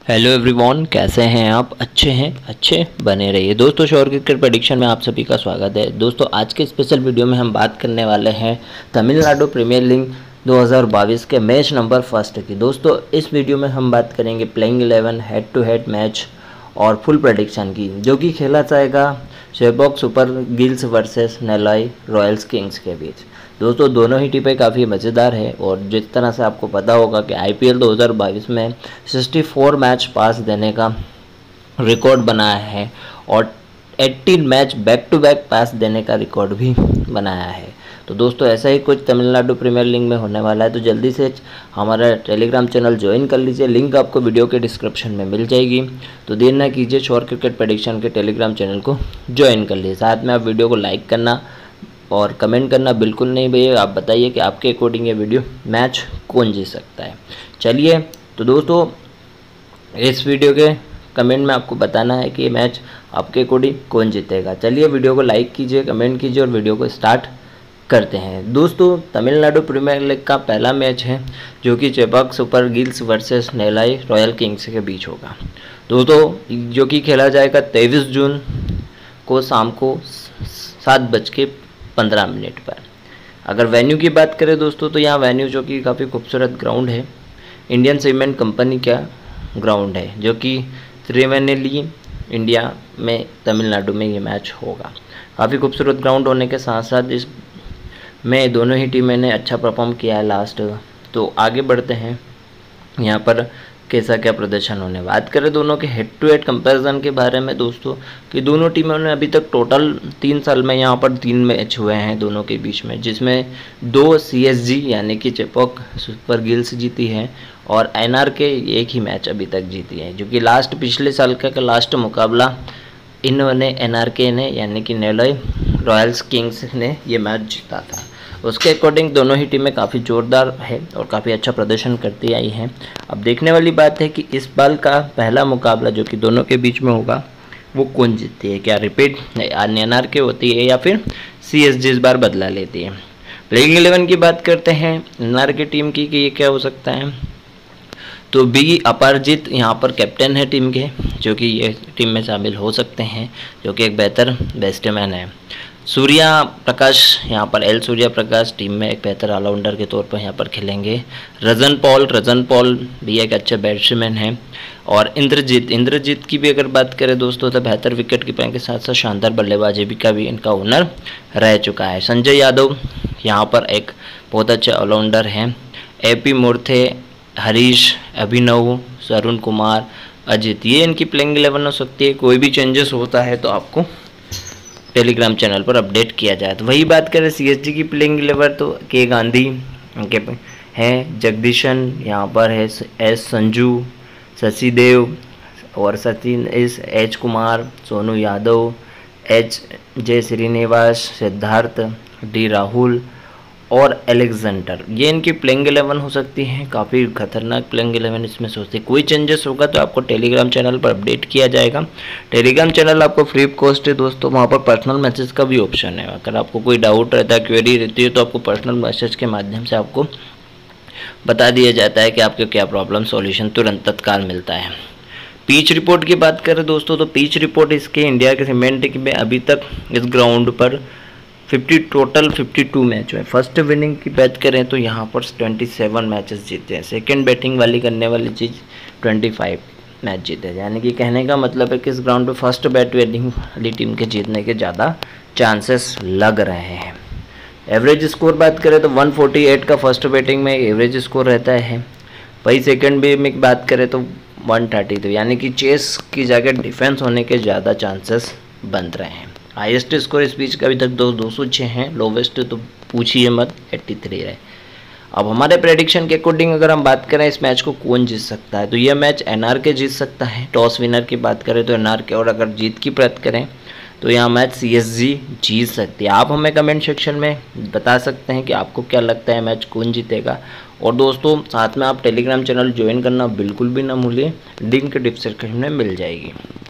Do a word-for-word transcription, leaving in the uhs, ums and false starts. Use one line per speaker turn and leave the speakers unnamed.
Hello everyone, कैसे हैं आप? अच्छे हैं? अच्छे बने रहिए दोस्तों। श्योर क्रिकेट प्रेडिक्शन में आप सभी का स्वागत है। दोस्तों आज के स्पेशल वीडियो में हम बात करने वाले हैं तमिलनाडु प्रीमियर लीग दो हज़ार बाईस के मैच नंबर फर्स्ट की। दोस्तों इस वीडियो में हम बात करेंगे playing eleven, head to head match और फुल प्रेडिक्शन की, जो कि खेला जाएगा Chepauk Super Gillies versus Nellai Royals Kings के बीच। दोस्तों दोनों ही टीमें काफ़ी मज़ेदार है और जिस तरह से आपको पता होगा कि आईपीएल दो हज़ार बाईस में चौंसठ मैच पास देने का रिकॉर्ड बनाया है और अस्सी match back to back pass देने का रिकॉर्ड भी बनाया है। तो दोस्तों ऐसा ही कुछ तमिलनाडु प्रीमियर लीग में होने वाला है, तो जल्दी से हमारा टेलीग्राम चैनल ज्वाइन कर लीजिए। लिंक आपको वीडियो के डिस्क्रिप्शन में मिल जाएगी। तो देर ना कीजिए, श्योर क्रिकेट प्रेडिक्शन के टेलीग्राम चैनल को ज्वाइन कर लीजिए। साथ में आप वीडियो को लाइक करना और कमेंट करना बिल्कुल नहीं भैया। आप बताइए कि आपके अकॉर्डिंग ये वीडियो मैच कौन जीत सकता है। चलिए तो दोस्तों इस वीडियो के कमेंट में आपको बताना है कि ये मैच आपके अकॉर्डिंग कौन जीतेगा। चलिए वीडियो को लाइक कीजिए, कमेंट कीजिए और वीडियो को स्टार्ट करते हैं। दोस्तों तमिलनाडु प्रीमियर लीग का पहला मैच है जो कि Chepauk Super Gillies versus Nellai Royal Kings के बीच होगा। दोस्तों जो कि खेला जाएगा तेईस जून को शाम को सात बज के पंद्रह मिनट पर। अगर वेन्यू की बात करें दोस्तों तो यहाँ वेन्यू जो कि काफ़ी खूबसूरत ग्राउंड है, इंडियन सीमेंट कंपनी का ग्राउंड है, जो कि त्रिवेनेली इंडिया में तमिलनाडु में ये मैच होगा। काफ़ी खूबसूरत ग्राउंड होने के साथ साथ इस में दोनों ही टीमें ने अच्छा परफॉर्म किया है लास्ट। तो आगे बढ़ते हैं यहाँ पर कैसा क्या प्रदर्शन होने। बात करें दोनों के हेड टू हेड कंपैरिजन के बारे में दोस्तों, कि दोनों टीमों ने अभी तक टोटल तीन साल में यहाँ पर तीन मैच हुए हैं दोनों के बीच में, जिसमें दो सीएसजी यानी कि चेपॉक सुपर गिल्स जीती है और एनआरके एक ही मैच अभी तक जीती है, जो कि लास्ट पिछले साल का, का लास्ट मुकाबला इन्होंने एनआरके ने यानी कि नेलाई रॉयल्स किंग्स ने ये मैच जीता था। उसके अकॉर्डिंग दोनों ही टीमें काफ़ी ज़ोरदार है और काफ़ी अच्छा प्रदर्शन करती आई हैं। अब देखने वाली बात है कि इस बार का पहला मुकाबला जो कि दोनों के बीच में होगा वो कौन जीतती है। क्या रिपीट एनआरके होती है या फिर सीएसजी इस बार बदला लेती है। प्लेइंग इलेवन की बात करते हैं एनआरके टीम की कि ये क्या हो सकता है। तो बी अपारजीत यहाँ पर कैप्टन है टीम के, जो कि ये टीम में शामिल हो सकते हैं, जो कि एक बेहतर बैट्समैन है। सूर्या प्रकाश यहाँ पर एल सूर्या प्रकाश टीम में एक बेहतर ऑलराउंडर के तौर पर यहाँ पर खेलेंगे। रजन पॉल रजन पॉल भी एक अच्छे बैट्समैन हैं। और इंद्रजीत इंद्रजीत की भी अगर बात करें दोस्तों तो बेहतर विकेट कीपिंग के साथ साथ शानदार बल्लेबाजी भी का भी इनका हुनर रह चुका है। संजय यादव यहाँ पर एक बहुत अच्छे ऑलराउंडर हैं। ए पी मूर्थे, हरीश, अभिनव, अरुण कुमार, अजित, ये इनकी प्लेइंग इलेवन हो सकती है। कोई भी चेंजेस होता है तो आपको टेलीग्राम चैनल पर अपडेट किया जाए। तो वही बात करें सीएसजी की प्लेइंग इलेवन तो के गांधी के हैं, जगदीशन यहाँ पर है, एस संजू, शशिदेव और Sachin S, H Kumar, Sonu Yadav, H Jay Srinivas, Siddharth, D Rahul और एलेक्जेंडर, ये इनकी प्लेइंग इलेवन हो सकती है। काफ़ी खतरनाक प्लेइंग इलेवन इसमें सोचते। कोई चेंजेस होगा तो आपको टेलीग्राम चैनल पर अपडेट किया जाएगा। टेलीग्राम चैनल आपको फ्री ऑफ कॉस्ट है दोस्तों, वहाँ पर पर्सनल मैसेज का भी ऑप्शन है। अगर आपको कोई डाउट रहता है, क्वेरी रहती है, तो आपको पर्सनल मैसेज के माध्यम से आपको बता दिया जाता है कि आपके क्या प्रॉब्लम सॉल्यूशन तुरंत तत्काल मिलता है। पिच रिपोर्ट की बात करें दोस्तों तो पिच रिपोर्ट इसके इंडिया के सीमेंट में अभी तक इस ग्राउंड पर फिफ्टी टोटल बावन मैच हुए। फर्स्ट विनिंग की बात करें तो यहाँ पर सत्ताईस मैचेस जीते हैं। सेकंड बैटिंग वाली करने वाली चीज़ पच्चीस मैच जीते हैं, यानी कि कहने का मतलब है कि इस ग्राउंड पे फर्स्ट बैट बैटिंग वाली टीम के जीतने के ज़्यादा चांसेस लग रहे हैं। एवरेज स्कोर बात करें तो एक सौ अड़तालीस का फर्स्ट बैटिंग में एवरेज स्कोर रहता है। वही सेकंड भी में बात करें तो एक सौ बत्तीस, यानी कि चेस की जगह डिफेंस होने के ज़्यादा चांसेस बन रहे हैं। हाईएस्ट स्कोर इस बीच का अभी तक दो दो सौ छः हैं, लोवेस्ट तो पूछिए मत तिरासी है। अब हमारे प्रेडिक्शन के अकॉर्डिंग अगर हम बात करें इस मैच को कौन जीत सकता है, तो यह मैच एनआरके जीत सकता है। टॉस विनर की बात करें तो एनआरके, और अगर जीत की बात करें तो यहाँ मैच सीएसजी जीत सकती है। आप हमें कमेंट सेक्शन में बता सकते हैं कि आपको क्या लगता है मैच कौन जीतेगा। और दोस्तों साथ में आप टेलीग्राम चैनल ज्वाइन करना बिल्कुल भी ना भूलिए, लिंक डिस्क्रिप्शन में मिल जाएगी।